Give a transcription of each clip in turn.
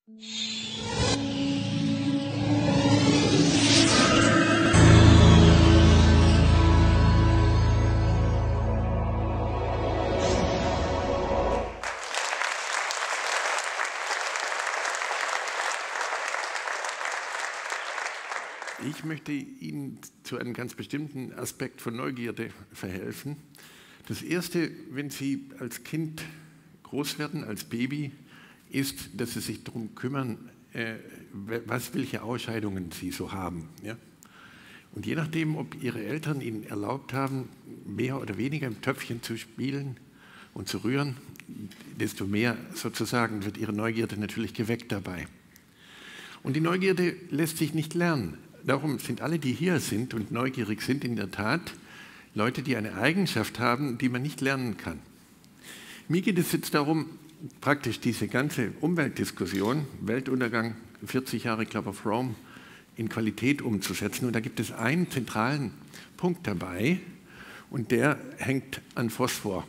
Ich möchte Ihnen zu einem ganz bestimmten Aspekt von Neugierde verhelfen. Das Erste, wenn Sie als Kind groß werden, als Baby, ist, dass Sie sich darum kümmern, welche Ausscheidungen Sie so haben. Ja? Und je nachdem, ob Ihre Eltern Ihnen erlaubt haben, mehr oder weniger im Töpfchen zu spielen und zu rühren, desto mehr sozusagen wird Ihre Neugierde natürlich geweckt dabei. Und die Neugierde lässt sich nicht lernen. Darum sind alle, die hier sind und neugierig sind, in der Tat Leute, die eine Eigenschaft haben, die man nicht lernen kann. Mir geht es jetzt darum, praktisch diese ganze Umweltdiskussion, Weltuntergang, 40 Jahre Club of Rome, in Qualität umzusetzen. Und da gibt es einen zentralen Punkt dabei und der hängt an Phosphor.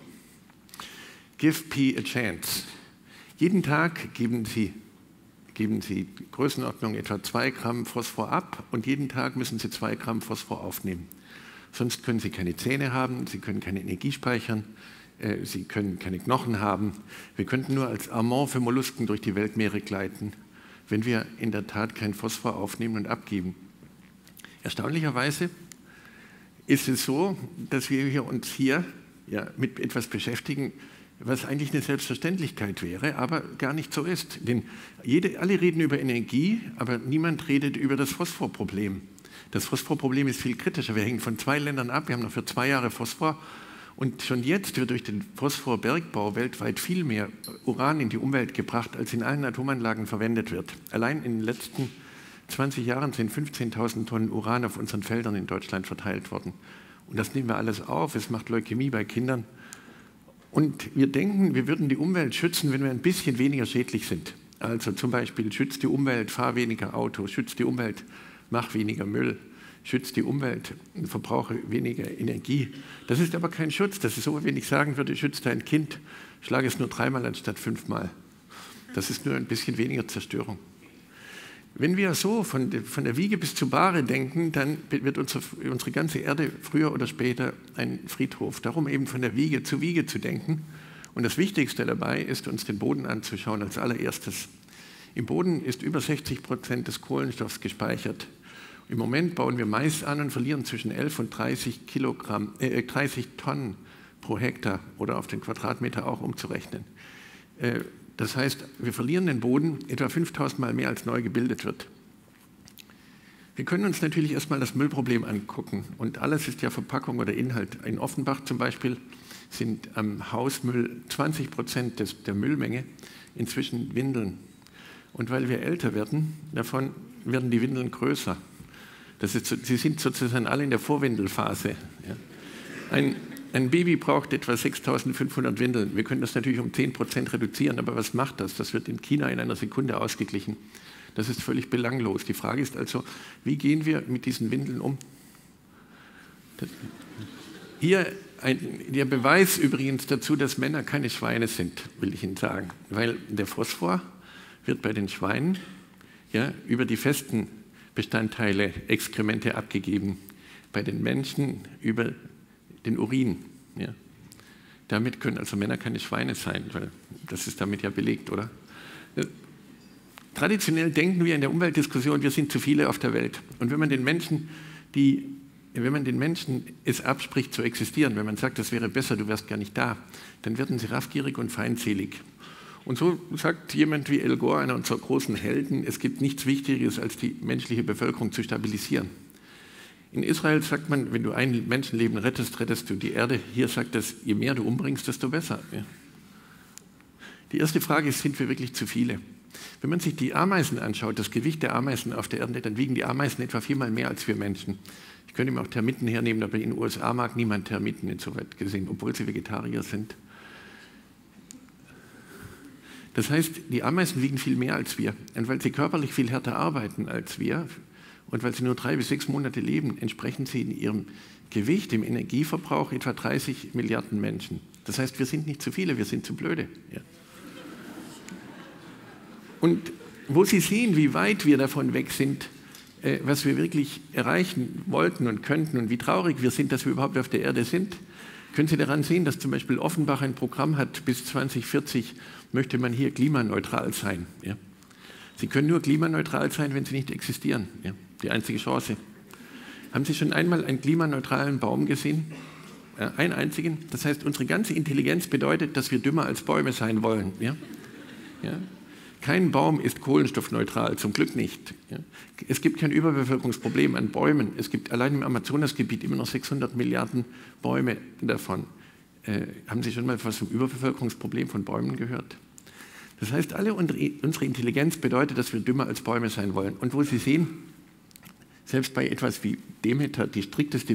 Give P a chance. Jeden Tag geben Sie Größenordnung etwa 2 Gramm Phosphor ab und jeden Tag müssen Sie 2 Gramm Phosphor aufnehmen. Sonst können Sie keine Zähne haben, Sie können keine Energie speichern, Sie können keine Knochen haben. Wir könnten nur als Amont für Mollusken durch die Weltmeere gleiten, wenn wir in der Tat kein Phosphor aufnehmen und abgeben. Erstaunlicherweise ist es so, dass wir uns hier mit etwas beschäftigen, was eigentlich eine Selbstverständlichkeit wäre, aber gar nicht so ist. Denn alle reden über Energie, aber niemand redet über das Phosphorproblem. Das Phosphorproblem ist viel kritischer. Wir hängen von 2 Ländern ab, wir haben noch für 2 Jahre Phosphor. Und schon jetzt wird durch den Phosphorbergbau weltweit viel mehr Uran in die Umwelt gebracht, als in allen Atomanlagen verwendet wird. Allein in den letzten 20 Jahren sind 15.000 Tonnen Uran auf unseren Feldern in Deutschland verteilt worden. Und das nehmen wir alles auf. Es macht Leukämie bei Kindern. Und wir denken, wir würden die Umwelt schützen, wenn wir ein bisschen weniger schädlich sind. Also zum Beispiel, schützt die Umwelt, fahr weniger Auto, schützt die Umwelt, mach weniger Müll, schützt die Umwelt, verbrauche weniger Energie. Das ist aber kein Schutz. Das ist so, wenn ich sagen würde, schützt dein Kind, schlage es nur 3-mal anstatt 5-mal. Das ist nur ein bisschen weniger Zerstörung. Wenn wir so von der Wiege bis zur Bahre denken, dann wird unsere ganze Erde früher oder später ein Friedhof. Darum eben von der Wiege zu denken. Und das Wichtigste dabei ist, uns den Boden anzuschauen als allererstes. Im Boden ist über 60% des Kohlenstoffs gespeichert. Im Moment bauen wir Mais an und verlieren zwischen 11 und 30 Tonnen pro Hektar oder auf den Quadratmeter auch umzurechnen. Das heißt, wir verlieren den Boden etwa 5.000 Mal mehr, als neu gebildet wird. Wir können uns natürlich erstmal das Müllproblem angucken. Und alles ist ja Verpackung oder Inhalt. In Offenbach zum Beispiel sind am Hausmüll 20% der Müllmenge inzwischen Windeln. Und weil wir älter werden, davon werden die Windeln größer. Sie sind sozusagen alle in der Vorwindelphase. Ja. Ein Baby braucht etwa 6.500 Windeln. Wir können das natürlich um 10% reduzieren, aber was macht das? Das wird in China in einer Sekunde ausgeglichen. Das ist völlig belanglos. Die Frage ist also, wie gehen wir mit diesen Windeln um? Hier der Beweis übrigens dazu, dass Männer keine Schweine sind, will ich Ihnen sagen. Weil der Phosphor wird bei den Schweinen über die festen Bestandteile, Exkremente abgegeben. Bei den Menschen über den Urin. Ja. Damit können also Männer keine Schweine sein, weil das ist damit ja belegt, oder? Traditionell denken wir in der Umweltdiskussion, wir sind zu viele auf der Welt. Und wenn man den Menschen es abspricht zu existieren, wenn man sagt, das wäre besser, du wärst gar nicht da, dann werden sie raffgierig und feindselig. Und so sagt jemand wie Al Gore, einer unserer großen Helden, es gibt nichts Wichtigeres, als die menschliche Bevölkerung zu stabilisieren. In Israel sagt man, wenn du ein Menschenleben rettest, rettest du die Erde. Hier sagt es, je mehr du umbringst, desto besser. Ja. Die erste Frage ist, sind wir wirklich zu viele? Wenn man sich die Ameisen anschaut, das Gewicht der Ameisen auf der Erde, dann wiegen die Ameisen etwa 4-mal mehr als wir Menschen. Ich könnte mir auch Termiten hernehmen, aber in den USA mag niemand Termiten insoweit gesehen, obwohl sie Vegetarier sind. Das heißt, die Ameisen wiegen viel mehr als wir. Und weil sie körperlich viel härter arbeiten als wir, und weil sie nur 3 bis 6 Monate leben, entsprechen sie in ihrem Gewicht, im Energieverbrauch etwa 30 Milliarden Menschen. Das heißt, wir sind nicht zu viele, wir sind zu blöde. Ja. Und wo Sie sehen, wie weit wir davon weg sind, was wir wirklich erreichen wollten und könnten und wie traurig wir sind, dass wir überhaupt auf der Erde sind, können Sie daran sehen, dass zum Beispiel Offenbach ein Programm hat, bis 2040 möchte man hier klimaneutral sein. Ja. Sie können nur klimaneutral sein, wenn Sie nicht existieren. Ja. Die einzige Chance. Haben Sie schon einmal einen klimaneutralen Baum gesehen? Ja, einen einzigen? Das heißt, unsere ganze Intelligenz bedeutet, dass wir dümmer als Bäume sein wollen. Ja. Ja. Kein Baum ist kohlenstoffneutral, zum Glück nicht. Ja. Es gibt kein Überbevölkerungsproblem an Bäumen. Es gibt allein im Amazonasgebiet immer noch 600 Milliarden Bäume davon. Haben Sie schon mal was vom Überbevölkerungsproblem von Bäumen gehört? Das heißt, alle unsere Intelligenz bedeutet, dass wir dümmer als Bäume sein wollen. Und wo Sie sehen, selbst bei etwas wie Demeter, die strikteste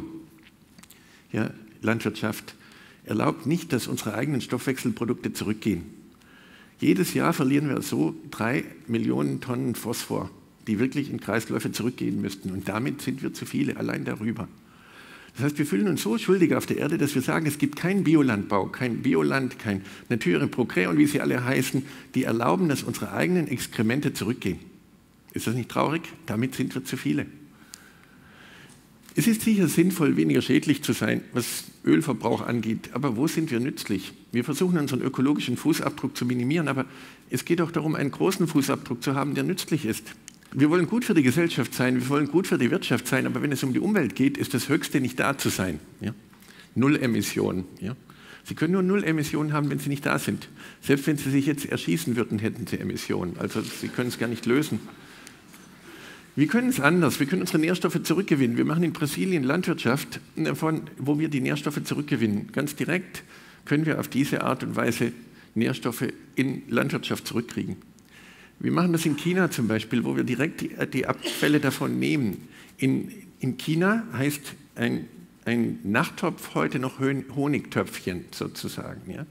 Bio-Landwirtschaft, erlaubt nicht, dass unsere eigenen Stoffwechselprodukte zurückgehen. Jedes Jahr verlieren wir so 3 Millionen Tonnen Phosphor, die wirklich in Kreisläufe zurückgehen müssten. Und damit sind wir zu viele, allein darüber. Das heißt, wir fühlen uns so schuldig auf der Erde, dass wir sagen, es gibt keinen Biolandbau, kein Bioland, kein Nature Progrès und wie sie alle heißen, die erlauben, dass unsere eigenen Exkremente zurückgehen. Ist das nicht traurig? Damit sind wir zu viele. Es ist sicher sinnvoll, weniger schädlich zu sein, was Ölverbrauch angeht, aber wo sind wir nützlich? Wir versuchen unseren ökologischen Fußabdruck zu minimieren, aber es geht auch darum, einen großen Fußabdruck zu haben, der nützlich ist. Wir wollen gut für die Gesellschaft sein, wir wollen gut für die Wirtschaft sein, aber wenn es um die Umwelt geht, ist das Höchste, nicht da zu sein. Ja? Null Emissionen. Ja? Sie können nur Null Emissionen haben, wenn Sie nicht da sind. Selbst wenn Sie sich jetzt erschießen würden, hätten Sie Emissionen. Also Sie können es gar nicht lösen. Wir können es anders. Wir können unsere Nährstoffe zurückgewinnen. Wir machen in Brasilien Landwirtschaft, wo wir die Nährstoffe zurückgewinnen. Ganz direkt können wir auf diese Art und Weise Nährstoffe in Landwirtschaft zurückkriegen. Wir machen das in China zum Beispiel, wo wir direkt die Abfälle davon nehmen. In China heißt ein Nachttopf heute noch Honigtöpfchen sozusagen. Ja?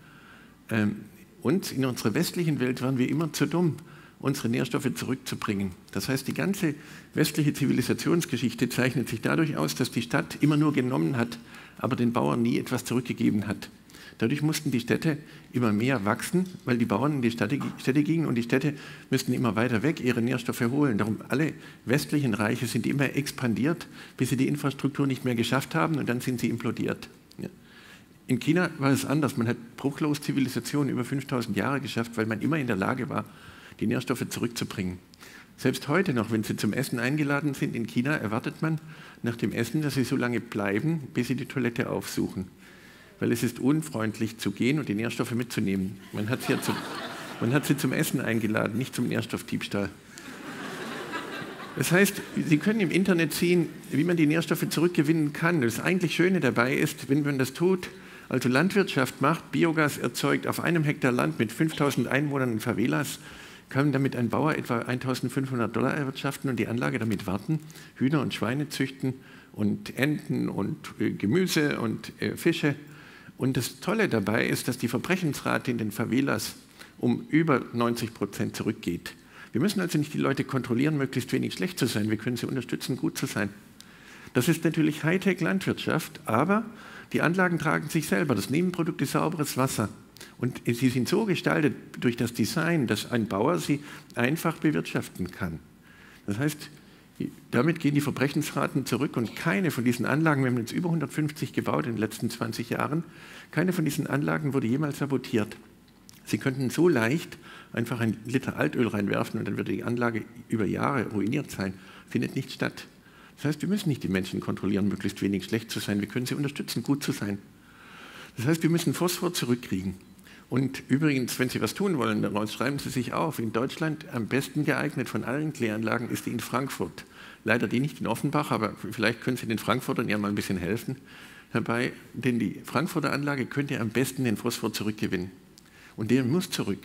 Und in unserer westlichen Welt waren wir immer zu dumm, unsere Nährstoffe zurückzubringen. Das heißt, die ganze westliche Zivilisationsgeschichte zeichnet sich dadurch aus, dass die Stadt immer nur genommen hat, aber den Bauern nie etwas zurückgegeben hat. Dadurch mussten die Städte immer mehr wachsen, weil die Bauern in die Städte gingen und die Städte müssten immer weiter weg ihre Nährstoffe holen. Darum alle westlichen Reiche sind immer expandiert, bis sie die Infrastruktur nicht mehr geschafft haben und dann sind sie implodiert. Ja. In China war es anders. Man hat bruchlos Zivilisation über 5000 Jahre geschafft, weil man immer in der Lage war, die Nährstoffe zurückzubringen. Selbst heute noch, wenn Sie zum Essen eingeladen sind in China, erwartet man nach dem Essen, dass Sie so lange bleiben, bis Sie die Toilette aufsuchen. Weil es ist unfreundlich zu gehen und die Nährstoffe mitzunehmen. Man hat sie zum Essen eingeladen, nicht zum Nährstoffdiebstahl. Das heißt, Sie können im Internet sehen, wie man die Nährstoffe zurückgewinnen kann. Das eigentlich Schöne dabei ist, wenn man das tut, also Landwirtschaft macht, Biogas erzeugt auf einem Hektar Land mit 5000 Einwohnern in Favelas, kann damit ein Bauer etwa $1.500 erwirtschaften und die Anlage damit warten, Hühner und Schweine züchten und Enten und Gemüse und Fische. Und das Tolle dabei ist, dass die Verbrechensrate in den Favelas um über 90% zurückgeht. Wir müssen also nicht die Leute kontrollieren, möglichst wenig schlecht zu sein. Wir können sie unterstützen, gut zu sein. Das ist natürlich Hightech-Landwirtschaft, aber die Anlagen tragen sich selber. Das Nebenprodukt ist sauberes Wasser. Und sie sind so gestaltet durch das Design, dass ein Bauer sie einfach bewirtschaften kann. Das heißt, damit gehen die Verbrechensraten zurück und keine von diesen Anlagen, wir haben jetzt über 150 gebaut in den letzten 20 Jahren, keine von diesen Anlagen wurde jemals sabotiert. Sie könnten so leicht einfach einen Liter Altöl reinwerfen und dann würde die Anlage über Jahre ruiniert sein. Findet nicht statt. Das heißt, wir müssen nicht die Menschen kontrollieren, möglichst wenig schlecht zu sein. Wir können sie unterstützen, gut zu sein. Das heißt, wir müssen Phosphor zurückkriegen. Und übrigens, wenn Sie was tun wollen daraus, schreiben Sie sich auf. In Deutschland am besten geeignet von allen Kläranlagen ist die in Frankfurt. Leider die nicht in Offenbach, aber vielleicht können Sie den Frankfurtern ja mal ein bisschen helfen dabei. Denn die Frankfurter Anlage könnte am besten den Phosphor zurückgewinnen. Und der muss zurück.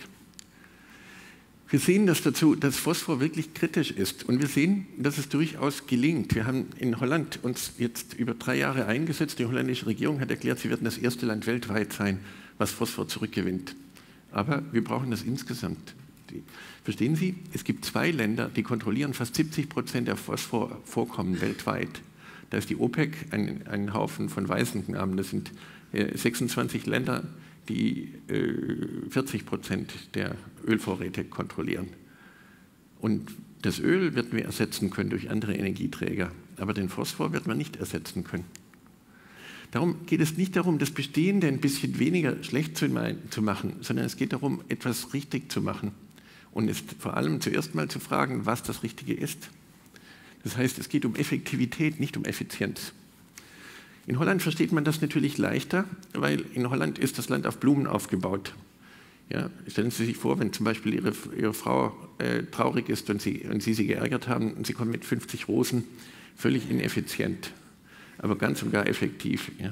Wir sehen dass Phosphor wirklich kritisch ist. Und wir sehen, dass es durchaus gelingt. Wir haben in Holland uns jetzt über 3 Jahre eingesetzt. Die holländische Regierung hat erklärt, sie werden das erste Land weltweit sein, was Phosphor zurückgewinnt. Aber wir brauchen das insgesamt. Verstehen Sie? Es gibt 2 Länder, die kontrollieren fast 70% der Phosphorvorkommen weltweit. Da ist die OPEC ein Haufen von Waisenknaben. Das sind 26 Länder, die 40% der Ölvorräte kontrollieren. Und das Öl werden wir ersetzen können durch andere Energieträger, aber den Phosphor wird man nicht ersetzen können. Darum geht es nicht darum, das Bestehende ein bisschen weniger schlecht zu machen, sondern es geht darum, etwas richtig zu machen. Und es vor allem zuerst mal zu fragen, was das Richtige ist. Das heißt, es geht um Effektivität, nicht um Effizienz. In Holland versteht man das natürlich leichter, weil in Holland ist das Land auf Blumen aufgebaut. Ja, stellen Sie sich vor, wenn zum Beispiel Ihre Frau traurig ist und Sie geärgert haben und Sie kommen mit 50 Rosen, völlig ineffizient, aber ganz und gar effektiv. Ja.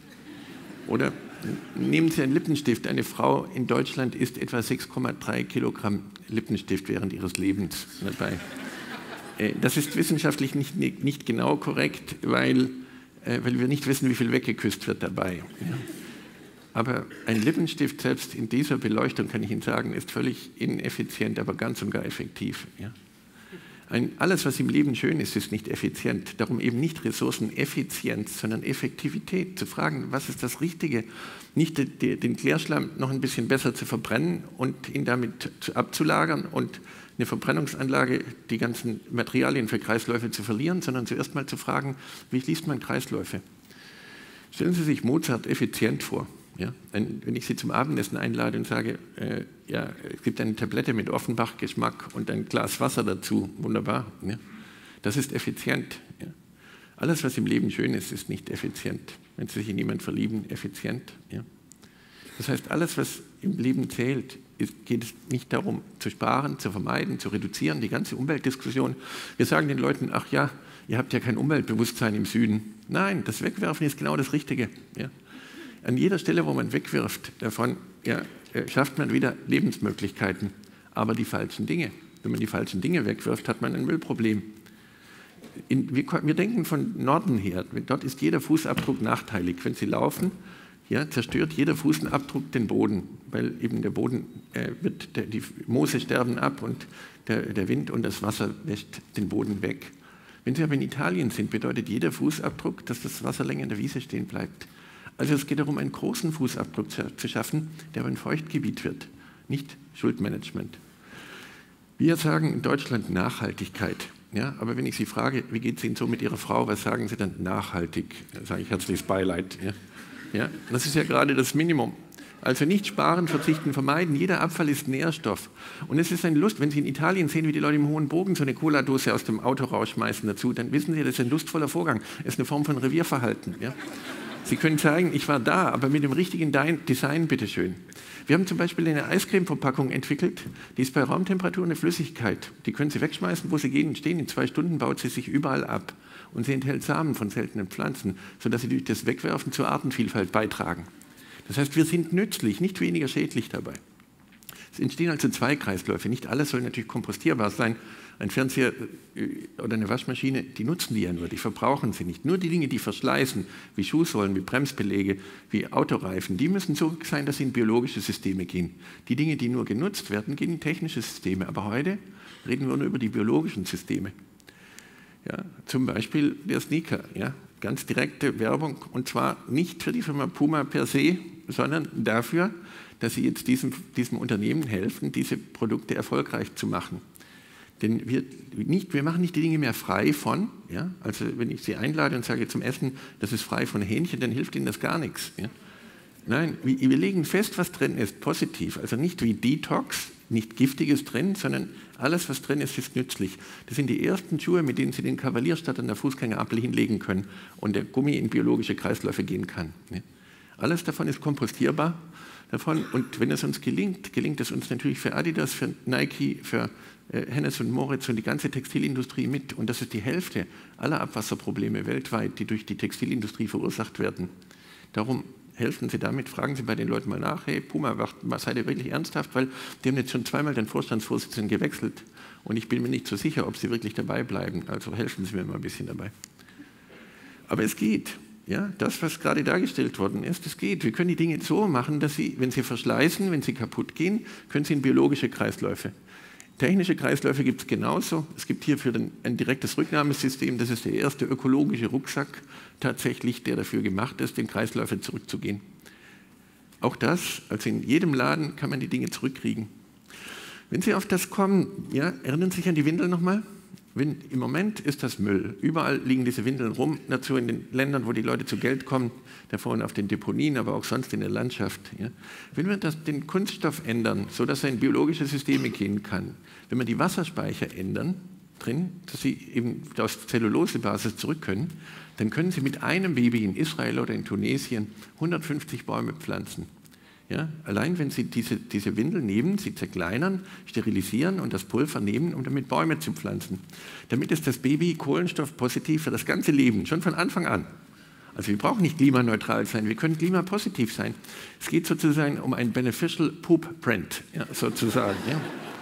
Oder nehmen Sie einen Lippenstift. Eine Frau in Deutschland isst etwa 6,3 Kilogramm Lippenstift während ihres Lebens dabei. Das ist wissenschaftlich nicht genau korrekt, weil wir nicht wissen, wie viel weggeküsst wird dabei. Ja. Aber ein Lippenstift, selbst in dieser Beleuchtung, kann ich Ihnen sagen, ist völlig ineffizient, aber ganz und gar effektiv. Ja. Alles, was im Leben schön ist, ist nicht effizient. Darum eben nicht Ressourceneffizienz, sondern Effektivität. Zu fragen, was ist das Richtige? Nicht den Klärschlamm noch ein bisschen besser zu verbrennen und ihn damit abzulagern und eine Verbrennungsanlage, die ganzen Materialien für Kreisläufe zu verlieren, sondern zuerst mal zu fragen, wie schließt man Kreisläufe? Stellen Sie sich Mozart effizient vor. Ja? Wenn ich Sie zum Abendessen einlade und sage, ja, es gibt eine Tablette mit Offenbach-Geschmack und ein Glas Wasser dazu, wunderbar. Ja? Das ist effizient. Ja? Alles, was im Leben schön ist, ist nicht effizient. Wenn Sie sich in jemanden verlieben, effizient. Ja? Das heißt, alles, was im Leben zählt, geht es nicht darum, zu sparen, zu vermeiden, zu reduzieren, die ganze Umweltdiskussion. Wir sagen den Leuten, ach ja, ihr habt ja kein Umweltbewusstsein im Süden. Nein, das Wegwerfen ist genau das Richtige. Ja. An jeder Stelle, wo man wegwirft, davon schafft man wieder Lebensmöglichkeiten, aber die falschen Dinge. Wenn man die falschen Dinge wegwirft, hat man ein Müllproblem. Wir denken von Norden her, dort ist jeder Fußabdruck nachteilig. Wenn Sie laufen, ja, zerstört jeder Fußabdruck den Boden, weil eben der Boden die Moose sterben ab und der Wind und das Wasser wäscht den Boden weg. Wenn Sie aber in Italien sind, bedeutet jeder Fußabdruck, dass das Wasser länger in der Wiese stehen bleibt. Also es geht darum, einen großen Fußabdruck zu schaffen, der aber ein Feuchtgebiet wird, nicht Schuldmanagement. Wir sagen in Deutschland Nachhaltigkeit. Ja, aber wenn ich Sie frage, wie geht es Ihnen so mit Ihrer Frau, was sagen Sie dann? Nachhaltig, da sage ich herzliches Beileid. Ja. Ja, das ist ja gerade das Minimum. Also nicht sparen, verzichten, vermeiden. Jeder Abfall ist Nährstoff. Und es ist eine Lust, wenn Sie in Italien sehen, wie die Leute im hohen Bogen so eine Cola-Dose aus dem Auto rausschmeißen dazu, dann wissen Sie, das ist ein lustvoller Vorgang. Es ist eine Form von Revierverhalten. Ja? Sie können zeigen, ich war da, aber mit dem richtigen Design, bitteschön. Wir haben zum Beispiel eine Eiscreme-Verpackung entwickelt, die ist bei Raumtemperatur eine Flüssigkeit. Die können Sie wegschmeißen, wo Sie stehen. In 2 Stunden baut sie sich überall ab. Und sie enthält Samen von seltenen Pflanzen, sodass sie durch das Wegwerfen zur Artenvielfalt beitragen. Das heißt, wir sind nützlich, nicht weniger schädlich dabei. Es entstehen also 2 Kreisläufe. Nicht alles soll natürlich kompostierbar sein. Ein Fernseher oder eine Waschmaschine, die nutzen die ja nur, die verbrauchen sie nicht. Nur die Dinge, die verschleißen, wie Schuhsohlen, wie Bremsbeläge, wie Autoreifen, die müssen so sein, dass sie in biologische Systeme gehen. Die Dinge, die nur genutzt werden, gehen in technische Systeme. Aber heute reden wir nur über die biologischen Systeme. Ja, zum Beispiel der Sneaker, ja, ganz direkte Werbung, und zwar nicht für die Firma Puma per se, sondern dafür, dass sie jetzt diesem Unternehmen helfen, diese Produkte erfolgreich zu machen. Denn wir machen nicht die Dinge mehr frei von, ja, also wenn ich Sie einlade und sage zum Essen, das ist frei von Hähnchen, dann hilft Ihnen das gar nichts. Ja. Nein, wir legen fest, was drin ist, positiv, also nicht wie Detox, nicht Giftiges drin, sondern alles, was drin ist, ist nützlich. Das sind die ersten Schuhe, mit denen Sie den Kavalier statt an der Fußgängerampel hinlegen können und der Gummi in biologische Kreisläufe gehen kann. Ja. Alles davon ist kompostierbar. Und wenn es uns gelingt es uns natürlich für Adidas, für Nike, für Hennes und Moritz und die ganze Textilindustrie mit. Und das ist die Hälfte aller Abwasserprobleme weltweit, die durch die Textilindustrie verursacht werden. Darum helfen Sie damit, fragen Sie bei den Leuten mal nach, hey Puma, seid ihr wirklich ernsthaft? Weil die haben jetzt schon 2-mal den Vorstandsvorsitzenden gewechselt und ich bin mir nicht so sicher, ob sie wirklich dabei bleiben. Also helfen Sie mir mal ein bisschen dabei. Aber es geht. Ja, das, was gerade dargestellt worden ist, es geht. Wir können die Dinge so machen, dass Sie, wenn sie verschleißen, wenn sie kaputt gehen, können Sie in biologische Kreisläufe. Technische Kreisläufe gibt es genauso. Es gibt hierfür ein direktes Rücknahmesystem. Das ist der erste ökologische Rucksack tatsächlich, der dafür gemacht ist, in Kreisläufe zurückzugehen. Auch das, also in jedem Laden kann man die Dinge zurückkriegen. Wenn Sie auf das kommen, ja, erinnern Sie sich an die Windeln nochmal? Im Moment ist das Müll. Überall liegen diese Windeln rum, dazu in den Ländern, wo die Leute zu Geld kommen, da vorne auf den Deponien, aber auch sonst in der Landschaft. Ja. Wenn wir den Kunststoff ändern, sodass er in biologische Systeme gehen kann, wenn wir die Wasserspeicher ändern, drin, dass sie eben aus Zellulosebasis zurück können, dann können Sie mit einem Baby in Israel oder in Tunesien 150 Bäume pflanzen. Ja, allein wenn Sie diese Windel nehmen, sie zerkleinern, sterilisieren und das Pulver nehmen, um damit Bäume zu pflanzen. Damit ist das Baby kohlenstoffpositiv für das ganze Leben, schon von Anfang an. Also wir brauchen nicht klimaneutral sein, wir können klimapositiv sein. Es geht sozusagen um ein Beneficial Poop Print, ja, sozusagen. Ja.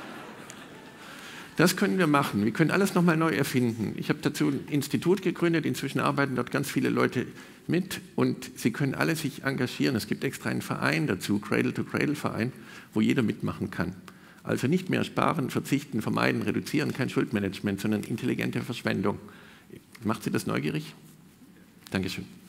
Das können wir machen. Wir können alles nochmal neu erfinden. Ich habe dazu ein Institut gegründet. Inzwischen arbeiten dort ganz viele Leute mit und Sie können alle sich engagieren. Es gibt extra einen Verein dazu, Cradle-to-Cradle-Verein, wo jeder mitmachen kann. Also nicht mehr sparen, verzichten, vermeiden, reduzieren, kein Schuldmanagement, sondern intelligente Verschwendung. Macht Sie das neugierig? Dankeschön.